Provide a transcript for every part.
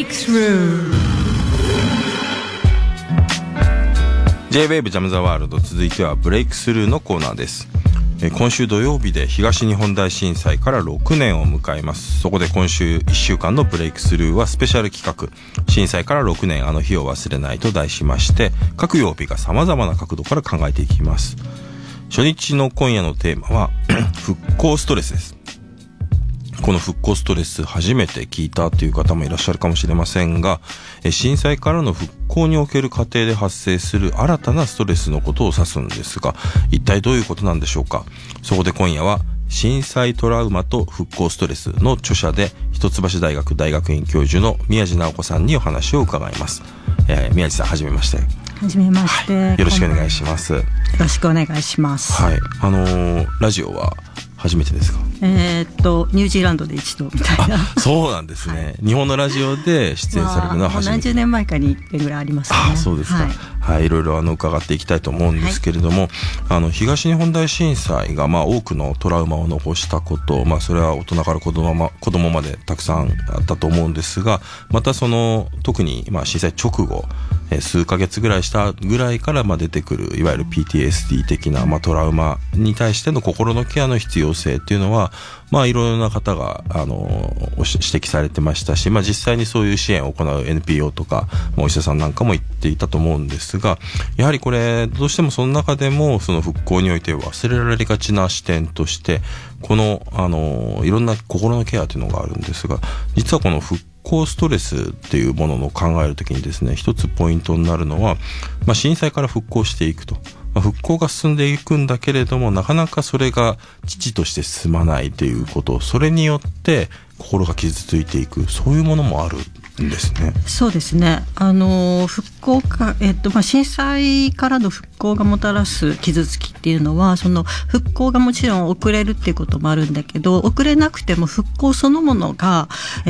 Breakthrough J-WAVE ジャムザワールド、続いてはブレイクスルーのコーナーです。今週土曜日で東日本大震災から6年を迎えます。そこで今週1週間のブレイクスルーはスペシャル企画、震災から6年あの日を忘れないと題しまして、各曜日が様々な角度から考えていきます。初日の今夜のテーマは復興ストレスです。この復興ストレス初めて聞いたという方もいらっしゃるかもしれませんが、震災からの復興における過程で発生する新たなストレスのことを指すんですが、一体どういうことなんでしょうか。そこで今夜は震災トラウマと復興ストレスの著者で一橋大学大学院教授の宮地直子さんにお話を伺います。宮地さん、はじめまして。 はじめまして、 はい、よろしくお願いします。 よろしくお願いします。 はい、ラジオは初めてですか？ ニュージーランドで一度みたいな。 そうなんですね。日本のラジオで出演されるのは初めて。 何十年前かに1回ぐらいありますね。 あ、そうですか。はい、はい、いろいろ伺っていきたいと思うんですけれども、はい、東日本大震災が多くのトラウマを残したこと、それは大人から子供までたくさんあったと思うんですが、また特に震災直後、数ヶ月ぐらいしたぐらいから出てくるいわゆる PTSD 的なトラウマに対しての心のケアの必要性っていうのはいろいろな方が指摘されてましたし、実際にそういう支援を行う NPO とかお医者さんなんかも言っていたと思うんですが、やはりこれどうしてもその中でもその復興において忘れられがちな視点としてこのいろんな心のケアというのがあるんですが、実はこの復興ストレスっていうものの考えるときにですね、一つポイントになるのは、震災から復興していくと、復興が進んでいくんだけれどもなかなかそれが遅として進まないということ、それによって心が傷ついていく、そういうものもあるんですね。 そうですね。復興か、震災からの復興がもたらす傷つきっていうのは、その復興がもちろん遅れるっていうこともあるんだけど、遅れなくても復興そのものが、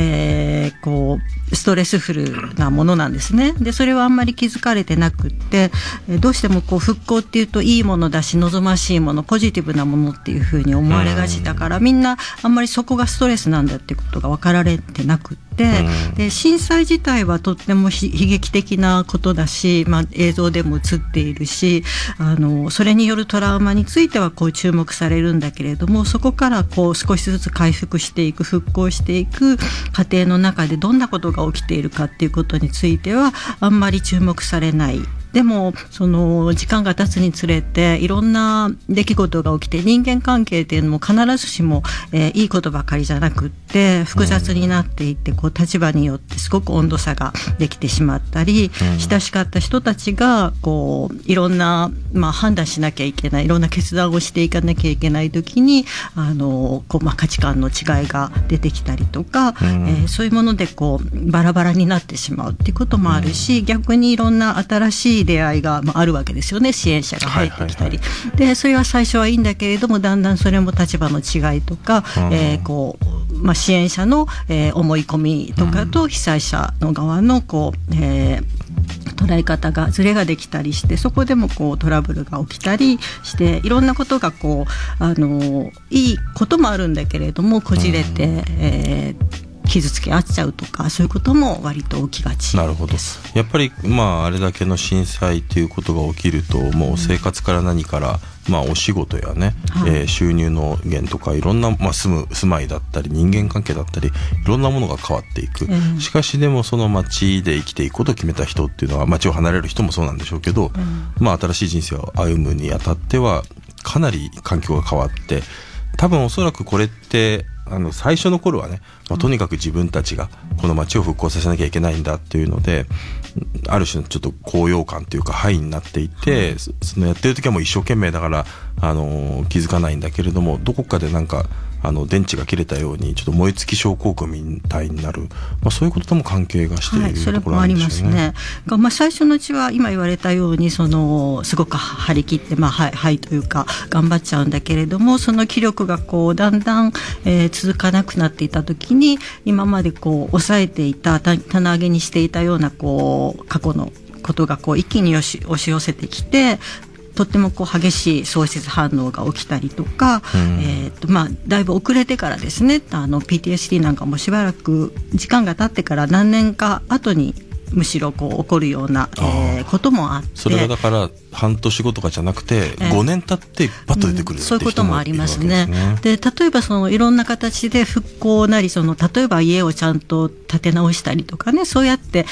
ストレスフルなものなんですね。で、それはあんまり気づかれてなくって、どうしても復興っていうといいものだし望ましいもの、ポジティブなものっていうふうに思われがちだから、みんなあんまりそこがストレスなんだっていうことが分かられてなくって、で、震災自体はとっても悲劇的なことだし、映像でも映っているし、それによるトラウマについては注目されるんだけれども、そこから少しずつ回復していく、復興していく過程の中でどんなことが起きているかっていうことについてはあんまり注目されない。でも時間が経つにつれていろんな出来事が起きて、人間関係っていうのも必ずしも、いいことばかりじゃなくって複雑になっていって、立場によってすごく温度差ができてしまったり、親しかった人たちがいろんな、判断しなきゃいけない、いろんな決断をしていかなきゃいけない時に価値観の違いが出てきたりとか、そういうものでバラバラになってしまうっていうこともあるし、逆にいろんな新しい出会いがあるわけですよね。支援者が入ってきたり、でそれは最初はいいんだけれども、だんだんそれも立場の違いとか、支援者の、思い込みとかと被災者の側の捉え方がズレができたりして、そこでもトラブルが起きたりして、いろんなことがいいこともあるんだけれどもこじれて、傷つけ合っちゃうとか、そういうことも割と起きがちです。 なるほど。やっぱりあれだけの震災ということが起きると、もう生活から何からお仕事やね、収入の源とかいろんな、住まいだったり人間関係だったりいろんなものが変わっていく、しかしでもその町で生きていくことを決めた人っていうのは、町を離れる人もそうなんでしょうけど、新しい人生を歩むにあたってはかなり環境が変わって、多分おそらくこれって最初の頃はね、とにかく自分たちがこの街を復興させなきゃいけないんだっていうので、ある種のちょっと高揚感というかハイになっていて、そのやってる時はもう一生懸命だから気づかないんだけれども、どこかで電池が切れたようにちょっと燃え尽き症候群みたいになる、そういうこととも関係がしているところなんでしょうね。 それもありますね。最初のうちは今言われたようにすごく張り切ってはいというか頑張っちゃうんだけれども、その気力がだんだん、続かなくなっていた時に、今まで抑えていた棚上げにしていたような過去のことが一気に押し寄せてきて、 とっても激しい喪失反応が起きたりとか、だいぶ遅れてからですね、PTSD なんかもしばらく時間が経ってから何年か後にむしろ起こるような、こともあって、 それがだから半年後とかじゃなくて5年経ってパッと出てくるっていう人もいるわけですね。 そういうこともありますね。で例えばいろんな形で復興なり例えば家をちゃんと建て直したりとかね、そうやって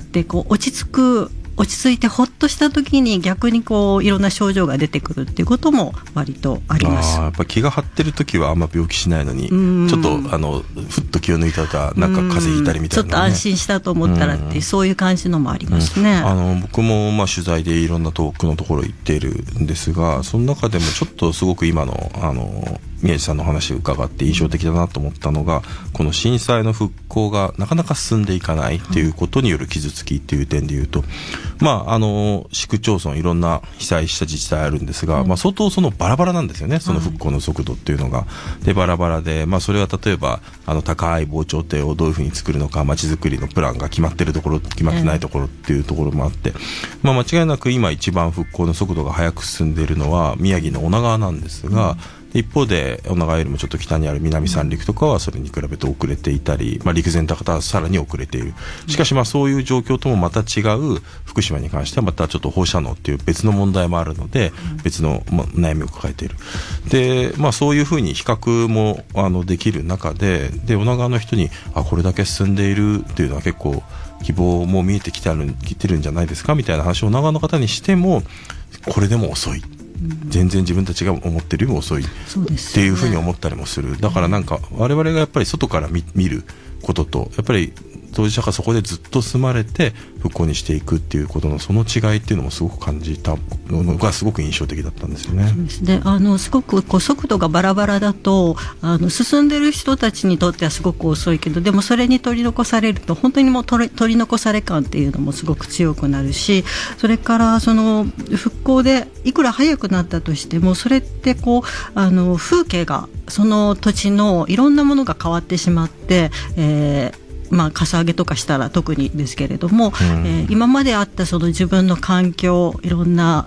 落ち着いてほっとした時に逆にいろんな症状が出てくるっていうことも割とあります。 やっぱ気が張ってる時はあんま病気しないのに、ちょっとふっと気を抜いたとなんか風邪ひいたりみたいな、ね、 ちょっと安心したと思ったらっていう、そういう感じのもありますね。 僕も取材でいろんな遠くのところ行っているんですが、その中でもちょっとすごく今の宮地さんの話を伺って印象的だなと思ったのが、この震災の復興がなかなか進んでいかないっていうことによる傷つきっていう点でいうと、市区町村いろんな被災した自治体あるんですが、相当バラバラなんですよね、その復興の速度っていうのが。でバラバラで、それは例えば高い防潮堤をどういうふうに作るのか、街づくりのプランが決まってるところ決まってないところっていうところもあって、間違いなく今一番復興の速度が速く進んでいるのは宮城の女川なんですが、一方で女川よりもちょっと北にある南三陸とかはそれに比べて遅れていたり、陸前高田はさらに遅れている。しかしそういう状況ともまた違う福島に関してはまたちょっと放射能っていう別の問題もあるので、別の悩みを抱えている。でそういうふうに比較もできる中で、女川の人にこれだけ進んでいるっていうのは結構希望も見えてきてるんじゃないですかみたいな話を女川の方にしても、これでも遅い、全然自分たちが思ってるよりも遅いっていうふうに思ったりもする。だからなんか我々がやっぱり外から見ることと、やっぱり当事者がそこでずっと住まれて復興にしていくっていうことのその違いっていうのもすごく感じたのがすごく印象的だったんですよね。 そうですね。すごく速度がバラバラだと進んでる人たちにとってはすごく遅いけど、でもそれに取り残されると本当にもう取り残され感っていうのもすごく強くなるし、それから復興でいくら早くなったとしても、それって風景がその土地のいろんなものが変わってしまって、かさ上げとかしたら特にですけれども、今まであった自分の環境、いろんな、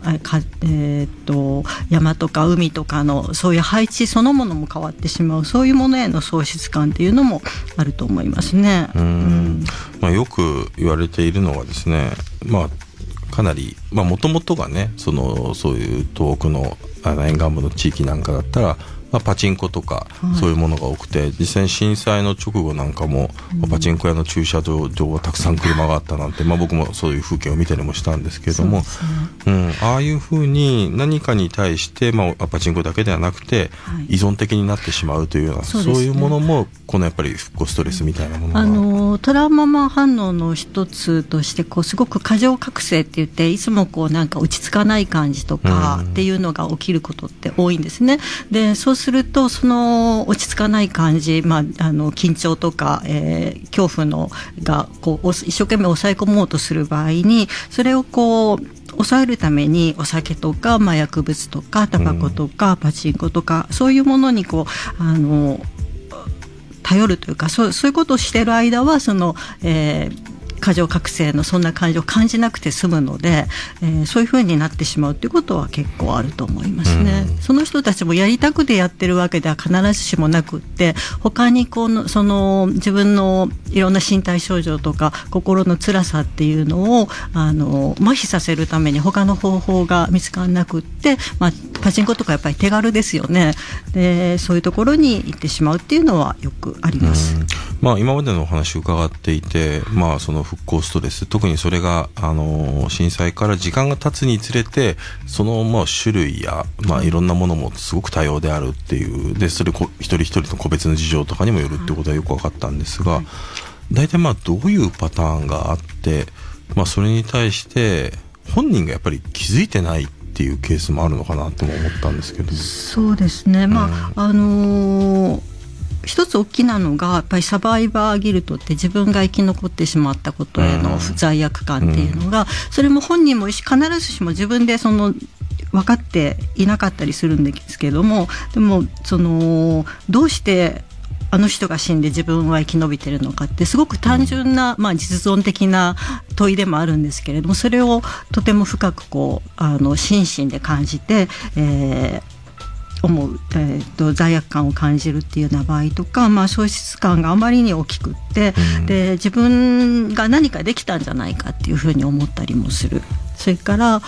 山とか海とかのそういう配置そのものも変わってしまう、そういうものへの喪失感っていうのもあると思いますね。 よく言われているのはですね、かなりもともとがね、そういう遠くの沿岸部の地域なんかだったらパチンコとかそういうものが多くて、実際に震災の直後なんかも、パチンコ屋の駐車場はたくさん車があったなんて、僕もそういう風景を見たりもしたんですけれども、ああいうふうに何かに対して、パチンコだけではなくて依存的になってしまうというような、そういうものもこのやっぱり復興ストレスみたいなものがトラウマ反応の一つとしてすごく過剰覚醒って言って、いつもなんか落ち着かない感じとかっていうのが起きることって多いんですね。でそうすると落ち着かない感じ、緊張とか、恐怖が一生懸命抑え込もうとする場合に、それを抑えるためにお酒とか、薬物とかタバコとか、パチンコとかそういうものに頼るというか、そういうことをしている間は過剰覚醒のそんな感情を感じなくて済むので、そういう風になってしまうということは結構あると思いますね。その人たちもやりたくてやってるわけでは必ずしもなくって、他に自分のいろんな身体症状とか心の辛さっていうのを麻痺させるために他の方法が見つからなくって、パチンコとかやっぱり手軽ですよね。でそういうところに行ってしまうっていうのはよくあります。 今までのお話を伺っていて、その復興ストレス、特にそれが震災から時間が経つにつれて、その種類や、いろんなものもすごく多様であるっていう、でそれ一人一人の個別の事情とかにもよるってことはよく分かったんですが、大体どういうパターンがあって、それに対して本人がやっぱり気づいてないっていうケースもあるのかなとも思ったんですけど。 そうですね、一つ大きなのがやっぱりサバイバーギルトって、自分が生き残ってしまったことへの罪悪感っていうのが、それも本人も必ずしも自分で分かっていなかったりするんですけども、でもどうしてあの人が死んで自分は生き延びてるのかってすごく単純な、実存的な問いでもあるんですけれども、それをとても深く心身で感じて、思う、罪悪感を感じるっていうような場合とか、喪失感があまりに大きくって、で自分が何かできたんじゃないかっていうふうに思ったりもする。それから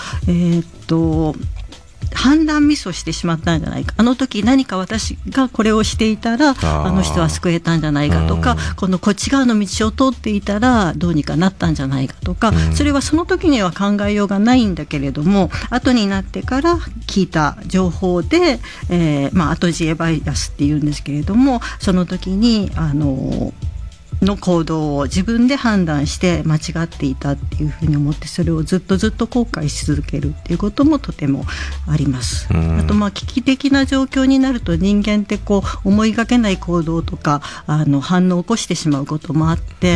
判断ミスをしてしまったんじゃないか、あの時何か私がこれをしていたらあの人は救えたんじゃないかとか、こっち側の道を通っていたらどうにかなったんじゃないかとか、それはその時には考えようがないんだけれども、後になってから聞いた情報で、後知恵バイアスっていうんですけれども、その時にの行動を自分で判断して間違っていたっていうふうに思って、それをずっと後悔し続けるっていうこともとてもあります。あと危機的な状況になると人間って思いがけない行動とか反応を起こしてしまうこともあって、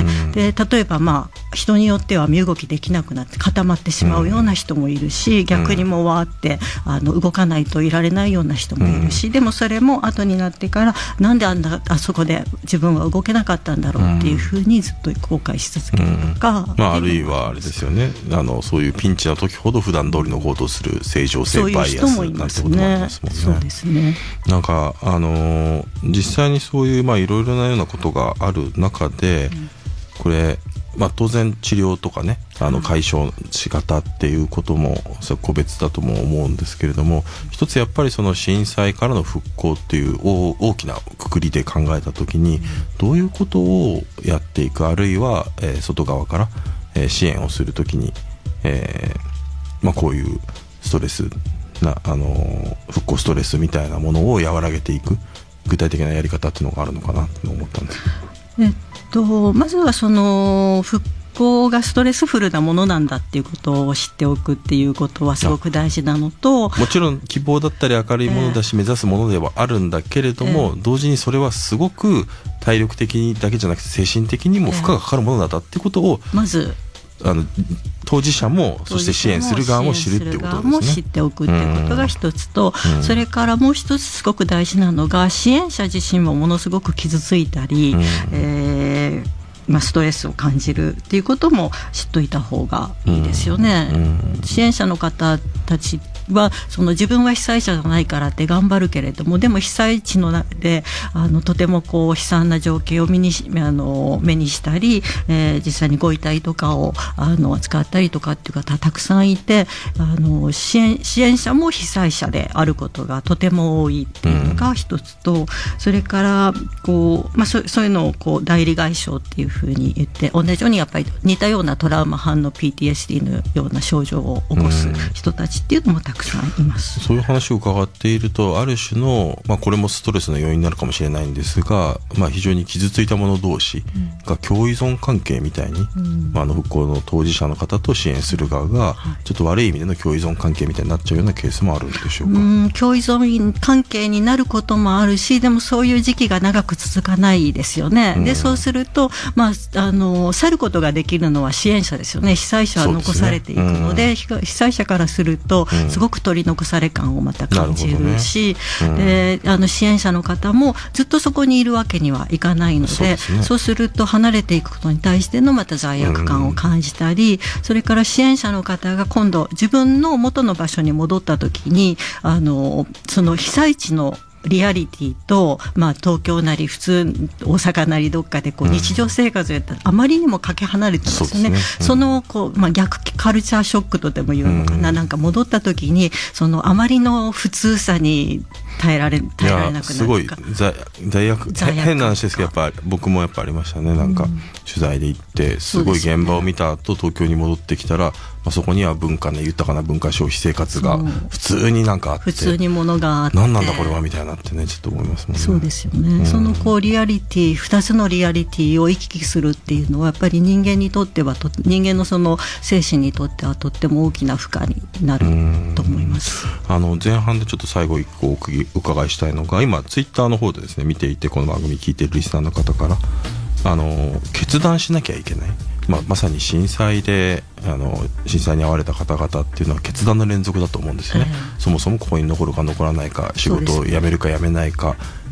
で例えば人によっては身動きできなくなって固まってしまうような人もいるし、逆にもわーって動かないといられないような人もいるし、でもそれも後になってからなんであそこで自分は動けなかったんだろうっていうふうにずっと後悔し続けるとか、 あるいはあれですよね、そういうピンチの時ほど普段通りの行動する正常性バイアスなんてこともありますもんね。 そうですね。 なんか実際にそういういろいろなようなことがある中で、これ当然治療とかね解消し方っていうことも個別だとも思うんですけれども、一つやっぱりその震災からの復興っていう大きな括りで考えた時にどういうことをやっていく、あるいは、外側から、支援をする時に、こういうストレスな復興ストレスみたいなものを和らげていく具体的なやり方っていうのがあるのかなと思ったんです。 まずはその復興がストレスフルなものなんだっていうことを知っておくっていうことはすごく大事なのと、 もちろん希望だったり明るいものだし、目指すものではあるんだけれども、同時にそれはすごく体力的だけじゃなくて精神的にも負荷がかかるものだっていうことをまず当事者もそして支援する側も知るっていうことですね。 知っておくっていうことが一つと、それからもう一つすごく大事なのが、支援者自身もものすごく傷ついたり、ストレスを感じるっていうことも知っといた方がいいですよね。支援者の方たちは自分は被災者じゃないからって頑張るけれども、でも被災地の中でとても悲惨な情景を目にしたり、実際にご遺体とかを扱ったりとかっていう方たくさんいて、支援者も被災者であることがとても多いっていうのが一つと、それからそういうのを代理外傷っていうふうに言って、同じようにやっぱり似たようなトラウマ反応 PTSD のような症状を起こす人たちっていうのもたくさんいます。 そういう話を伺っていると、ある種の、これもストレスの要因になるかもしれないんですが、非常に傷ついた者同士が共依存関係みたいに、復興の当事者の方と支援する側がちょっと悪い意味での共依存関係みたいになっちゃうようなケースもあるんでしょうか。 共依存関係になることもあるし、でもそういう時期が長く続かないですよね。でそうすると、去ることができるのは支援者ですよね。被災者は残されていくので、被災者からするとすごく取り残され感をまた感じるし、で支援者の方もずっとそこにいるわけにはいかないので、そうすると離れていくことに対してのまた罪悪感を感じたり、それから支援者の方が今度自分の元の場所に戻った時にその被災地のリアリティと、東京なり普通大阪なりどっかで日常生活をやったらあまりにもかけ離れてますよね。その逆カルチャーショックとでも言うのかな、なんか戻った時にあまりの普通さに耐えられなくなるか。 すごい罪悪変な話ですけど、やっぱ僕もやっぱありましたね。なんか取材で行ってすごい現場を見た後、東京に戻ってきたら、そこには豊かな文化消費生活が普通になんかあって、 普通に物があって、 何なんだこれはみたいなってね、ちょっと思いますもんね。 そうですよね。そのリアリティ、2つのリアリティを行き来するっていうのはやっぱり人間にとっては人間のその精神にとってはとっても大きな負荷になると思います。 前半でちょっと最後一個お伺いしたいのが、今ツイッターの方でですね、見ていてこの番組聞いているリスナーの方から決断しなきゃいけない、まさに震災に遭われた方々っていうのは決断の連続だと思うんですよね。そもそもここに残るか残らないか、仕事を辞めるか辞めないか、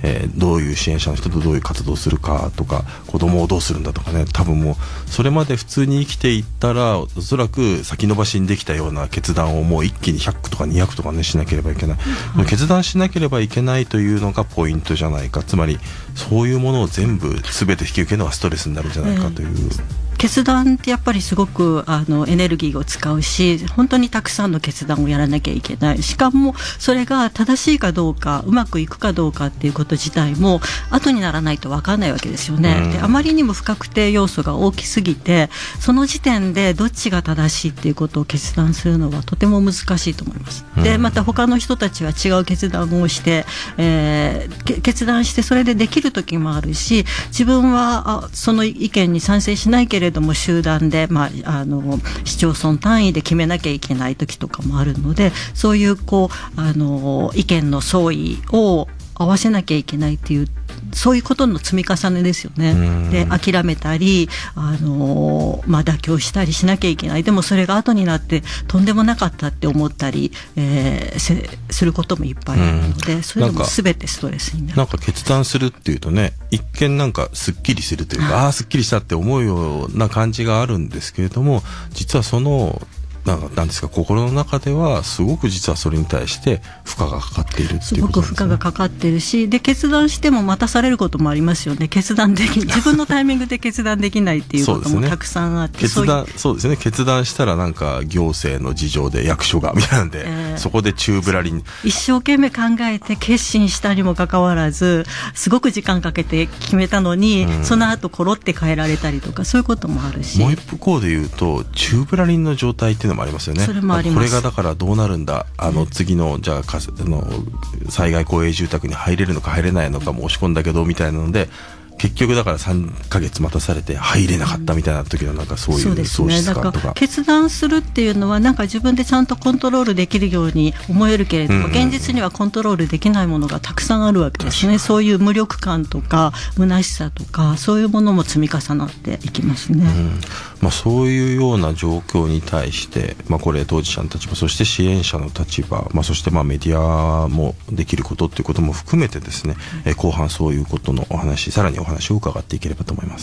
どういう支援者の人とどういう活動をするかとか、子供をどうするんだとかね、多分もうそれまで普通に生きていったらおそらく先延ばしにできたような決断をもう一気に100とか200とかねしなければいけない、決断しなければいけないというのがポイントじゃないか。つまりそういうものを全て引き受けるのがストレスになるんじゃないかという、 決断ってやっぱりすごくエネルギーを使うし、本当にたくさんの決断をやらなきゃいけない。しかもそれが正しいかどうか、うまくいくかどうかっていうこと自体も後にならないと分かんないわけですよね。であまりにも不確定要素が大きすぎて、その時点でどっちが正しいっていうことを決断するのはとても難しいと思います。でまた他の人たちは違う決断をして、決断してそれでできる時もあるし、自分はその意見に賛成しないけれども集団で、市町村単位で決めなきゃいけない時とかもあるので、そういう意見の相違を合わせなきゃいけないっていう、そういうことの積み重ねですよね。で諦めたり妥協したりしなきゃいけない。でもそれが後になってとんでもなかったって思ったり、することもいっぱいあるので、それでも全てストレスになる。 なんか決断するっていうとね、一見なんかすっきりするというか、すっきりしたって思うような感じがあるんですけれども、実はそのなんですか、心の中ではすごく実はそれに対して負荷がかかっているっていうことなんですね。 すごく負荷がかかってるし、で決断しても待たされることもありますよね。自分のタイミングで決断できないっていうこともたくさんあって、 そうですね。決断したらなんか行政の事情で役所がみたいなんで、そこで宙ぶらりに一生懸命考えて決心したにもかかわらず、すごく時間かけて決めたのに、その後コロって変えられたりとか、そういうこともあるし、 もう一方で言うと宙ぶらりんの状態っていうのもありますよね。 それもあります。 これがだからどうなるんだ、次のじゃあ災害公営住宅に入れるのか入れないのかも押し込んだけどみたいなので、結局だから3ヶ月待たされて入れなかったみたいな時のなんかそういう喪失感とか、 決断するっていうのはなんか自分でちゃんとコントロールできるように思えるけれども、現実にはコントロールできないものがたくさんあるわけですね。そういう無力感とか虚しさとか、そういうものも積み重なっていきますね。 そういうような状況に対して、これ当事者の立場、そして支援者の立場、そしてメディアもできることっていうことも含めてですね、後半そういうことのお話、さらにお話を伺っていければと思います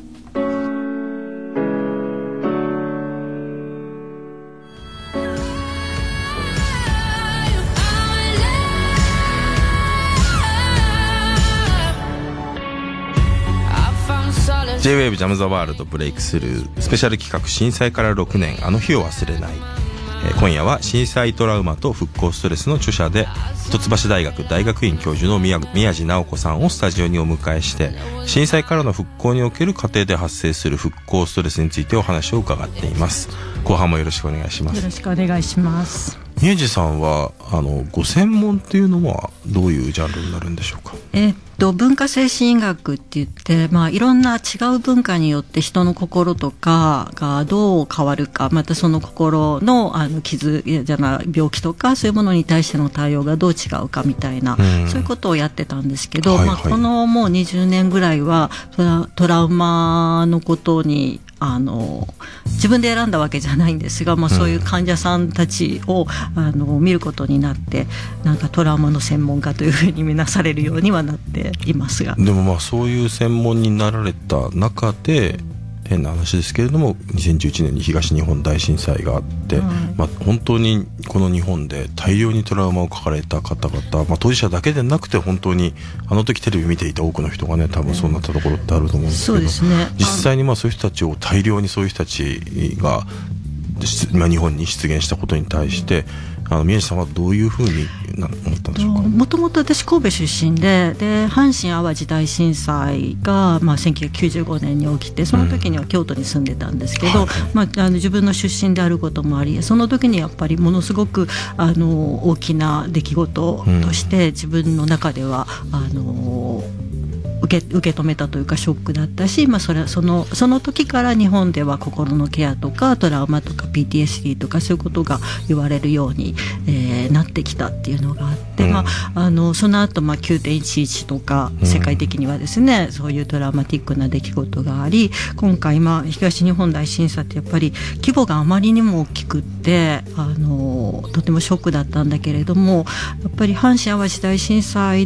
。J-WAVE ジャムザワールドブレイクスルースペシャル企画、震災から6年あの日を忘れない。今夜は震災トラウマと復興ストレスの著者で一橋大学大学院教授の宮地直子さんをスタジオにお迎えして、震災からの復興における過程で発生する復興ストレスについてお話を伺っています。後半もよろしくお願いします。 よろしくお願いします。 宮地さんはご専門っていうのはどういうジャンルになるんでしょうか。 文化精神医学って言って、いろんな違う文化によって人の心とかがどう変わるか、またその心の傷病気とかそういうものに対しての対応がどう違うかみたいな、そういうことをやってたんですけど、このもう20年ぐらいはトラウマのことに自分で選んだわけじゃないんですが、そういう患者さんたちを見ることになって、なんかトラウマの専門家というふうに見なされるようにはなっていますが、 でもそういう専門になられた中で変な話ですけれども、2011年に東日本大震災があって、本当にこの日本で大量にトラウマを抱えた方々、当事者だけでなくて本当にあの時テレビ見ていた多くの人がね、多分そうなったところってあると思うんですけど、 そうですね、 実際にそういう人たちを大量にそういう人たちが日本に出現したことに対して宮地さんはどういうふうに思ったんでしょうか。 もともと私神戸出身で阪神・淡路大震災が、1995年に起きて、その時には京都に住んでたんですけど、自分の出身であることもあり、その時にやっぱりものすごく大きな出来事として自分の中では受け止めたというかショックだったし、その時から日本では心のケアとかトラウマとか PTSD とかそういうことが言われるように、なってきたっていうのがあって、その後9.11 とか世界的にはですね、そういうトラウマティックな出来事があり、今回東日本大震災ってやっぱり規模があまりにも大きくってとてもショックだったんだけれども、やっぱり阪神・淡路大震災での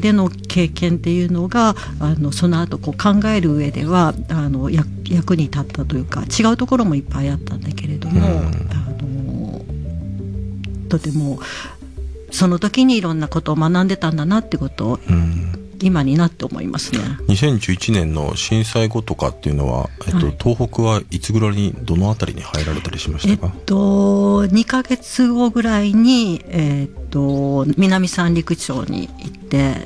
経験っていうのがその後こう考える上では役に立ったというか、違うところもいっぱいあったんだけれども、とてもその時にいろんなことを学んでたんだなってことを、今になって思いますね。 2011年の震災後とかっていうのは、東北はいつぐらいにどのあたりに入られたりしましたか ？2ヶ月後ぐらいに、南三陸町に行って、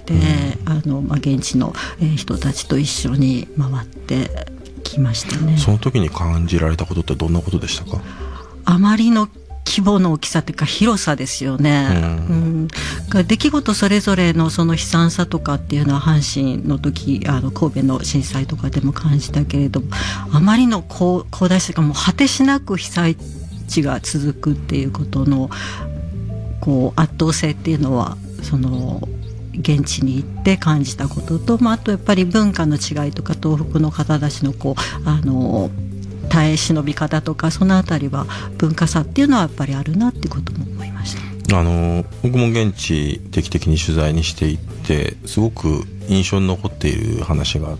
で、現地の人たちと一緒に回ってきましたね。 その時に感じられたことってどんなことでしたか？ あまりの規模の大きさというか広さですよね。出来事それぞれのその悲惨さとかっていうのは阪神の時神戸の震災とかでも感じたけれども、あまりの広大さがもう果てしなく被災地が続くっていうことのこう圧倒性っていうのはその現地に行って感じたことと、あとやっぱり文化の違いとか東北の方たちのこう耐え忍び方とかそのあたりは文化差っていうのはやっぱりあるなってことも思いました。 僕も現地定期的に取材にしていってすごく印象に残っている話があって、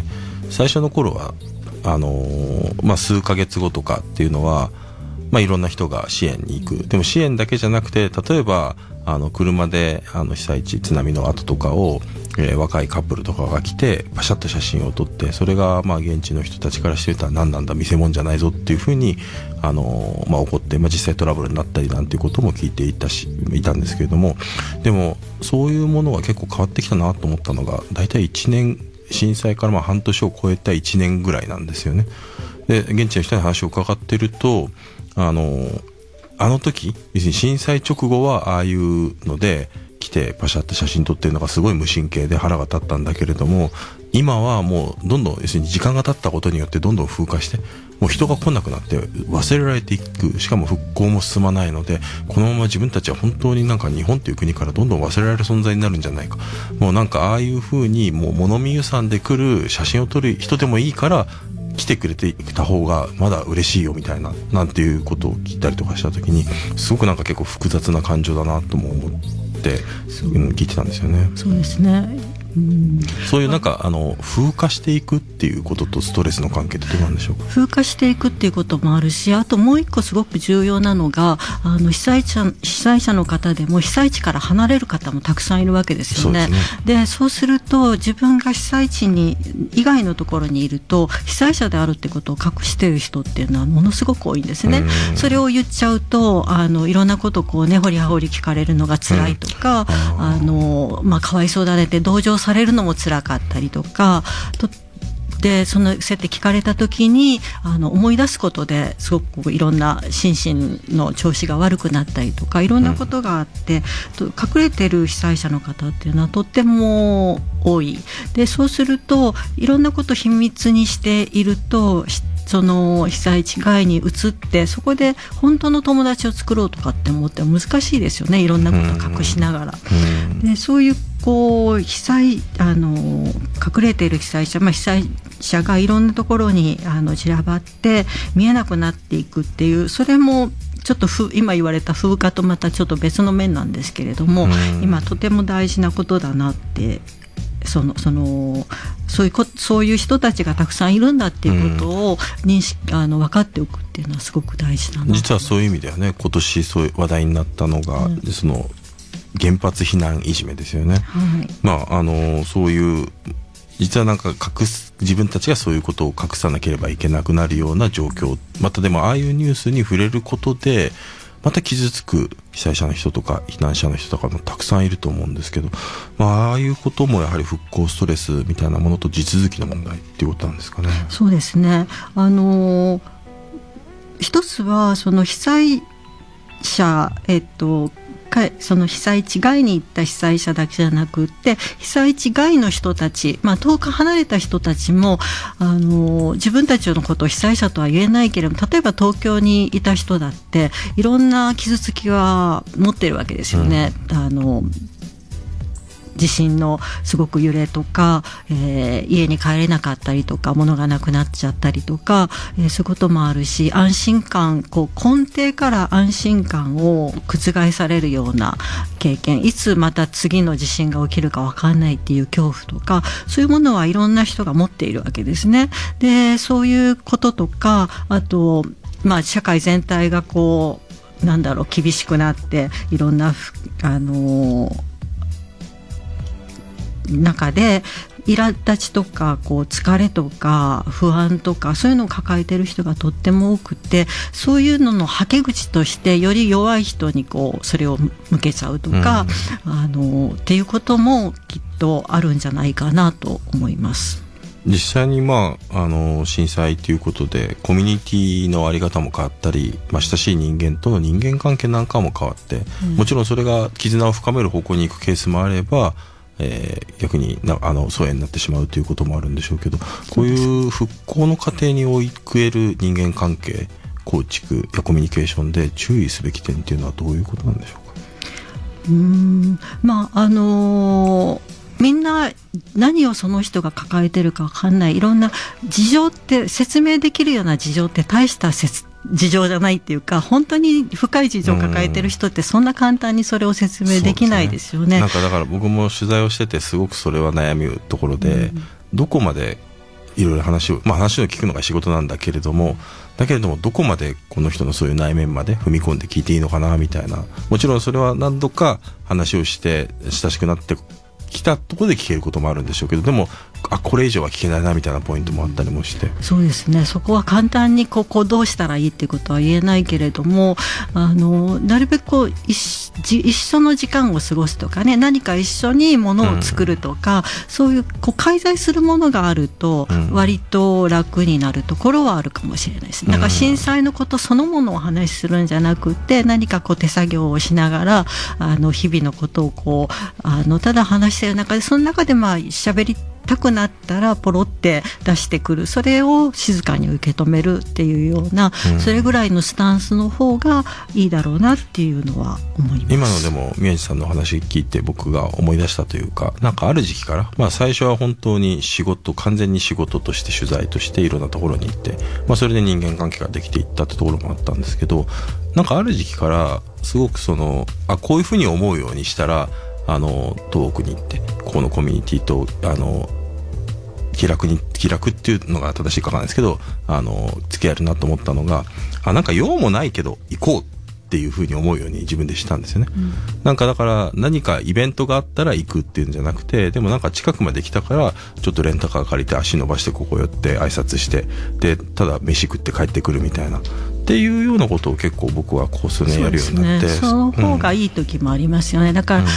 最初の頃は数ヶ月後とかっていうのは、いろんな人が支援に行く。でも支援だけじゃなくて、例えば車で被災地津波の跡とかを、若いカップルとかが来てパシャッと写真を撮って、それが現地の人たちからしてみたら何なんだ見せ物じゃないぞっていうふうに怒って、実際トラブルになったりなんていうことも聞いていたんですけれども、でもそういうものが結構変わってきたなと思ったのが、大体1年震災から半年を超えた1年ぐらいなんですよね。で現地の人に話を伺ってるとあの時要するに震災直後はああいうので来てパシャって写真撮ってるのがすごい無神経で腹が立ったんだけれども、今はもうどんどん要するに時間が経ったことによってどんどん風化して、もう人が来なくなって忘れられていく。しかも復興も進まないので、このまま自分たちは本当に日本という国からどんどん忘れられる存在になるんじゃないか。もうああいう風にもう物見遊山で来る写真を撮る人でもいいから来てくれていた方がまだ嬉しいよみたいななんていうことを聞いたりとかした時に、すごく結構複雑な感情だなとも思って聞いてたんですよね。 そうですね。 そういう風化していくっていうこととストレスの関係ってどうなんでしょうか？ 風化していくっていうこともあるし、あともう一個すごく重要なのが被災者の方でも被災地から離れる方もたくさんいるわけですよね。そうすると自分が被災地に以外のところにいると被災者であるってことを隠している人っていうのはものすごく多いんですね。それを言っちゃうといろんなことを根掘り葉掘り聞かれるのが辛いとか、かわいそうだねって同情されるのも辛かったりとかで、そうやって聞かれた時に思い出すことですごくいろんな心身の調子が悪くなったりとかいろんなことがあって、隠れてる被災者の方っていうのはとっても多い。でそうするといろんなことを秘密にしているとその被災地外に移ってそこで本当の友達を作ろうとかって思っても難しいですよね。いろんなことを隠しながら。でそういう隠れている被災者、被災者がいろんなところに散らばって見えなくなっていくっていう、それもちょっと今言われた風化とまたちょっと別の面なんですけれども、今とても大事なことだなってそういう人たちがたくさんいるんだっていうことを分かっておくっていうのはすごく大事なの。 実はそういう意味ではね、今年そういう話題になったのが、その原発避難いじめですよね。そういう実は自分たちがそういうことを隠さなければいけなくなるような状況、またでもああいうニュースに触れることでまた傷つく被災者の人とか避難者の人とかもたくさんいると思うんですけど、ああいうこともやはり復興ストレスみたいなものと地続きの問題っていうことなんですかね。 そうですね。一つはその被災者その被災地外に行った被災者だけじゃなくって被災地外の人たち、遠く離れた人たちも自分たちのことを被災者とは言えないけれども、例えば東京にいた人だっていろんな傷つきは持ってるわけですよね。 地震のすごく揺れとか、家に帰れなかったりとか物がなくなっちゃったりとか、そういうこともあるし、安心感、根底から安心感を覆されるような経験、いつまた次の地震が起きるか分かんないっていう恐怖とか、そういうものはいろんな人が持っているわけですね。でそういうこととか、あと社会全体が厳しくなっていろんな中で苛立ちとか疲れとか不安とかそういうのを抱えている人がとっても多くて、そういうののはけ口としてより弱い人にそれを向けちゃうとか、っていうこともきっとあるんじゃないかなと思います。 実際に震災ということでコミュニティのあり方も変わったり、親しい人間との人間関係なんかも変わって、もちろんそれが絆を深める方向に行くケースもあれば、逆に疎遠になってしまうということもあるんでしょうけど、こういう復興の過程に追い食える人間関係構築やコミュニケーションで注意すべき点っていうのはどういうことなんでしょうか。みんな何をその人が抱えてるか分かんない、いろんな事情って説明できるような事情って大した事情じゃないっていうか、本当に深い事情を抱えてる人ってそんな簡単にそれを説明できないですよね。だから僕も取材をしててすごくそれは悩むところで、どこまでいろいろ話を聞くのが仕事なんだけれどもどこまでこの人のそういう内面まで踏み込んで聞いていいのかなみたいな、もちろんそれは何度か話をして親しくなって来たところで聞けることもあるんでしょうけど、でもこれ以上は聞けないなみたいなポイントもあったりもして、 そうですね、そこは簡単にここどうしたらいいっていうことは言えないけれども、なるべく一緒の時間を過ごすとかね、何か一緒にものを作るとか、そういう介在するものがあると割と楽になるところはあるかもしれないです。だから震災のことそのものをお話しするんじゃなくて、何か手作業をしながら日々のことをただ話している中で、その中で喋りたくなったらポロって出してくる、それを静かに受け止めるっていうような、それぐらいのスタンスの方がいいだろうなっていうのは思います。 今のでも宮地さんの話聞いて僕が思い出したというか、ある時期から、最初は本当に完全に仕事として取材としていろんなところに行って、それで人間関係ができていったってところもあったんですけど、ある時期からすごくこういうふうに思うようにしたら遠くに行ってこのコミュニティと気楽っていうのが正しいかわからないですけど付き合えるなと思ったのが、用もないけど行こうっていうふうに思うように自分でしたんですよね。だから何かイベントがあったら行くっていうんじゃなくて、でも近くまで来たからちょっとレンタカー借りて足伸ばしてここ寄って挨拶してでただ飯食って帰ってくるみたいなっていうようなことを結構僕は数年やるようになって、 その方がいい時もありますよね。だから、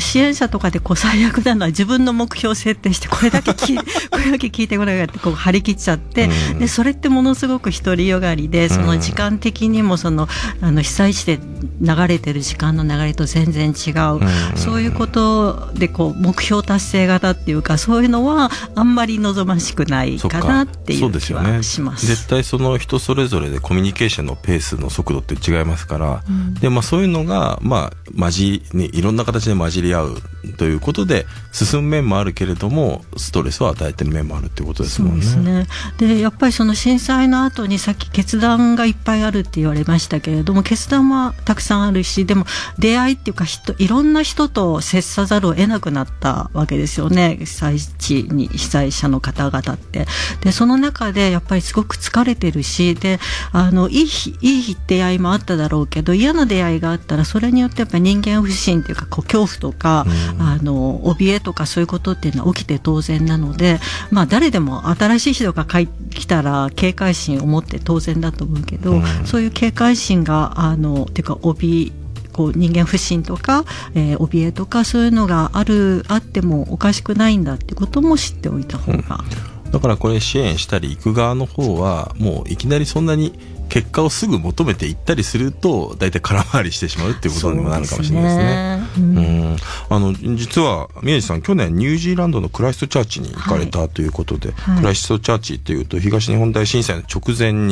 支援者とかで最悪なのは自分の目標を設定してこれだけ聞いてこれだけって張り切っちゃって、でそれってものすごく独りよがりで、その時間的にも被災地で流れてる時間の流れと全然違う、そういうことで目標達成型っていうか、そういうのはあんまり望ましくないかなっていう気はします。 絶対人それぞれでコミュニケーションのペースの速度って違いますから、でそういうのがいろんな形で混じり合うということで進む面もあるけれどもストレスを与えてる面もあるっていうことですもんね。 そうですね。でやっぱり震災の後にさっき決断がいっぱいあるって言われましたけれども、決断はたくさんあるし、でも出会いっていうかいろんな人と接さざるを得なくなったわけですよね、被災地に被災者の方々って。でその中でやっぱりすごく疲れてるし、でいい出会いもあっただろうけど、嫌な出会いがあったらそれによってやっぱり人間不信っていうか恐怖とか、怯えとかそういうことっていうのは起きて当然なので、誰でも新しい人が来たら警戒心を持って当然だと思うけど、そういう警戒心がっていうか人間不信とか、怯えとかそういうのがあってもおかしくないんだってことも知っておいた方が、 だからこれ支援したり行く側の方はもういきなりそんなに結果をすぐ求めていったりすると大体空回りしてしまうっていうことにもなるかもしれないですね。実は宮地さん去年ニュージーランドのクライストチャーチに行かれたということで、クライストチャーチっていうと東日本大震災の直前に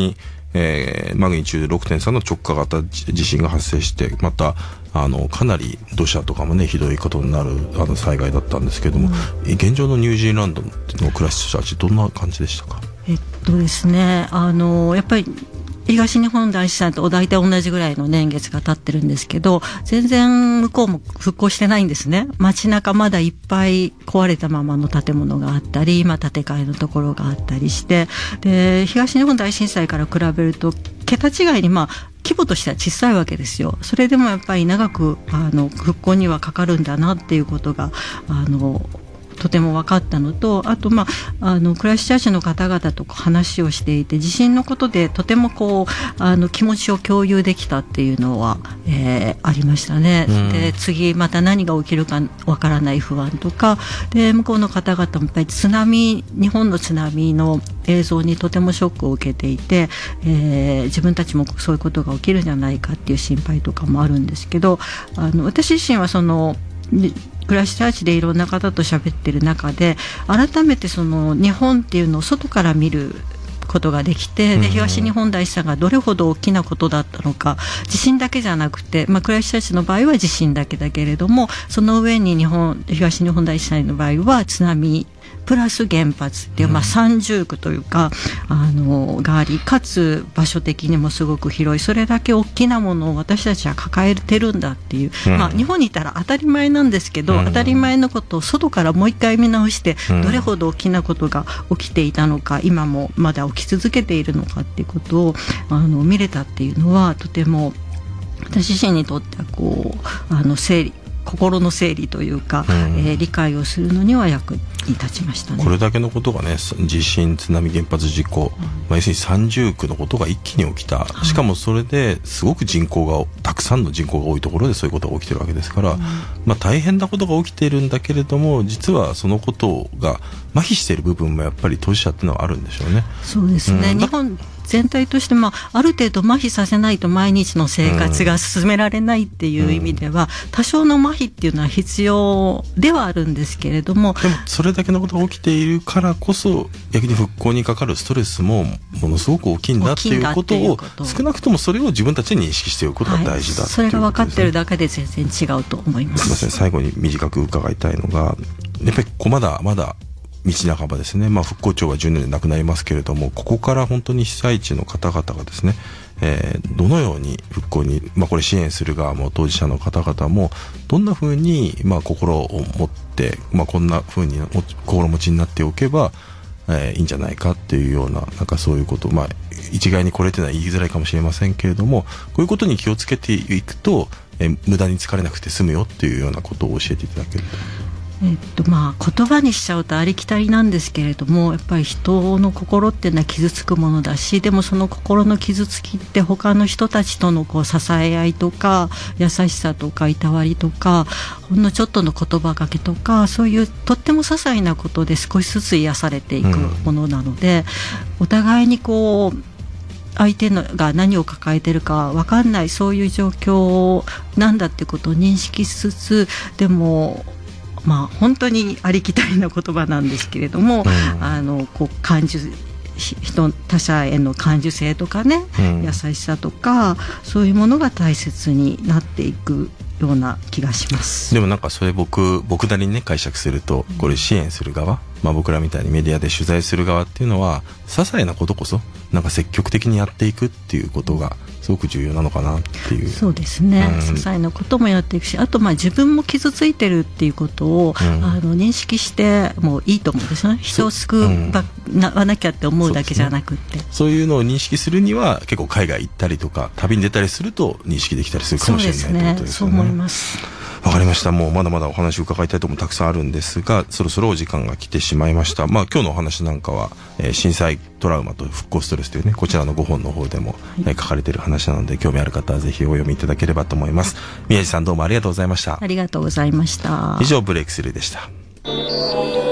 マグニチュード 6.3 の直下型地震が発生して、またかなり土砂とかもねひどいことになる災害だったんですけども、現状のニュージーランドの暮らし者たちどんな感じでしたか？ ですね、やっぱり東日本大震災と大体同じぐらいの年月が経ってるんですけど、全然向こうも復興してないんですね。街中まだいっぱい壊れたままの建物があったり、今建て替えのところがあったりして、で東日本大震災から比べると桁違いに規模としては小さいわけですよ。それでもやっぱり長く復興にはかかるんだなっていうことがとても分かったのと、あとクライストチャーチの方々と話をしていて、地震のことでとても気持ちを共有できたっていうのは、ありましたね。で次また何が起きるか分からない不安とかで、向こうの方々もやっぱり日本の津波の映像にとてもショックを受けていて、自分たちもそういうことが起きるんじゃないかっていう心配とかもあるんですけど、私自身はクライストチャーチでいろんな方と喋ってる中で、改めて日本っていうのを外から見ることができて、で東日本大震災がどれほど大きなことだったのか、地震だけじゃなくて、クライストチャーチの場合は地震だけだけれども、その上に東日本大震災の場合は津波プラス原発っていう三重苦というかがあり、かつ場所的にもすごく広い、それだけ大きなものを私たちは抱えてるんだっていう、日本にいたら当たり前なんですけど、当たり前のことを外からもう一回見直して、どれほど大きなことが起きていたのか、今もまだ起き続けているのかっていうことを見れたっていうのは、とても私自身にとっては心の整理というか、理解をするのには役に立ちましたね。 これだけのことがね、地震、津波、原発事故、要するに三重苦のことが一気に起きた、しかもそれですごくたくさんの人口が多いところでそういうことが起きてるわけですから、大変なことが起きているんだけれども、実はそのことが麻痺している部分もやっぱり当事者っていうのはあるんでしょうね。 そうですね、日本全体として、ある程度麻痺させないと毎日の生活が進められないっていう意味では、多少の麻痺っていうのは必要ではあるんですけれども、 でもそれだけのことが起きているからこそ、逆に復興にかかるストレスもものすごく大きいんだっていうことを、少なくともそれを自分たちに認識しておくことが大事だっていうことですね。それが分かってるだけで全然違うと思います。 すみません、最後に短く伺いたいのが、やっぱりまだ道半ばですね。復興庁は10年で亡くなりますけれども、ここから本当に被災地の方々がですね、どのように復興に、これ支援する側も当事者の方々もどんなふうに心を持って、こんなふうに心持ちになっておけば、いいんじゃないかっていうような、そういうこと、一概にこれというのは言いづらいかもしれませんけれども、こういうことに気をつけていくと、無駄に疲れなくて済むよっていうようなことを教えていただけると。 言葉にしちゃうとありきたりなんですけれども、やっぱり人の心っていうのは傷つくものだし、でもその心の傷つきって他の人たちとの支え合いとか優しさとかいたわりとか、ほんのちょっとの言葉かけとか、そういうとっても些細なことで少しずつ癒されていくものなので、お互いに相手が何を抱えてるか分かんない、そういう状況なんだってことを認識しつつ、でも本当にありきたりな言葉なんですけれども、他者への感受性とかね、優しさとか、そういうものが大切になっていくような気がします。 でもそれ僕なりにね解釈すると、これ支援する側、僕らみたいにメディアで取材する側っていうのは、些細なことこそ積極的にやっていくっていうことがすごく重要なのかなっていう。 そうですね、些細なこともやっていくし、あと自分も傷ついてるっていうことを、認識してもいいと思うんですよね。人を救わなきゃって思うだけじゃなくって、 そういうのを認識するには結構海外行ったりとか旅に出たりすると認識できたりするかもしれないということですよね。 そう思います。 わかりました。もうまだまだお話を伺いたいともたくさんあるんですが、そろそろお時間が来てしまいました。今日のお話なんかは、震災トラウマと復興ストレスというね、こちらの5本の方でも、書かれている話なので、興味ある方はぜひお読みいただければと思います。宮地さん、どうもありがとうございました。 ありがとうございました。 以上、ブレイクスルーでした。